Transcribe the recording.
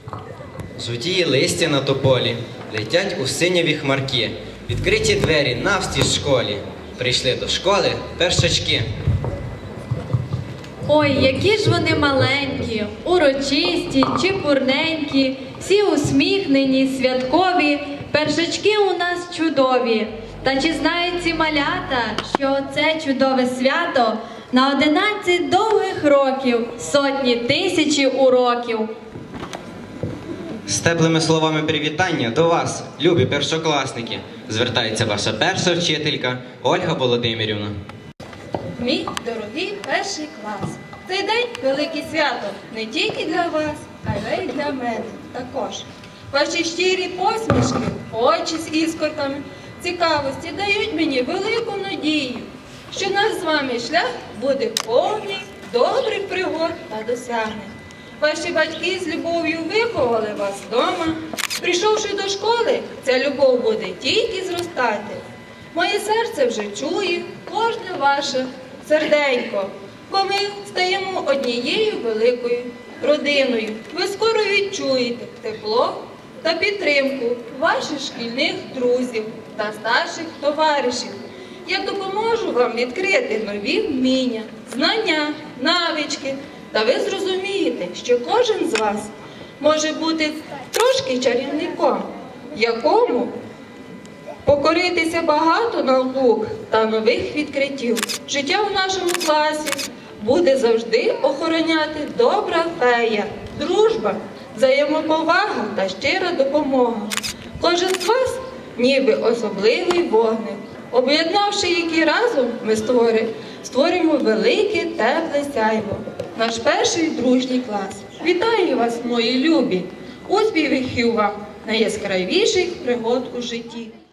Жовтіє листя на тополі, летять у синяві хмарки. Відкриті двері навстіж школі. Прийшли до школи першачки. Ой, які ж вони маленькі, урочисті, чепурненькі, всі усміхнені, святкові, першачки у нас чудові. Та чи знають ці малята, що це чудове свято на 11 довгих років, сотні тисячі уроків? З теплими словами привітання до вас, любі першокласники, звертається ваша перша вчителька Ольга Володимирівна. Мій дорогий перший клас. Цей день велике свято не тільки для вас, а й для мене також. Ваші щирі посмішки, очі з іскорками, цікавості дають мені велику надію, що наш з вами шлях буде повний добрих пригод та досягнень. Ваші батьки з любов'ю виховали вас вдома. Прийшовши до школи, ця любов буде тільки зростати. Моє серце вже чує кожне ваше серденько, бо ми стаємо однією великою родиною. Ви скоро відчуєте тепло та підтримку ваших шкільних друзів та старших товаришів. Я допоможу вам відкрити нові вміння, знання, навички. Та ви зрозумієте, що кожен з вас може бути трошки чарівником, якому покоритися багато наук та нових відкриттів. Життя в нашому класі буде завжди охороняти добра фея, дружба, взаємоповага та щира допомога. Кожен з вас ніби особливий вогник. Об'єднавши які разом, ми створимо велике тепле сяйво. Наш перший дружній клас. Вітаю вас, мої любі! Успіхів вам найяскравіших пригод у житті!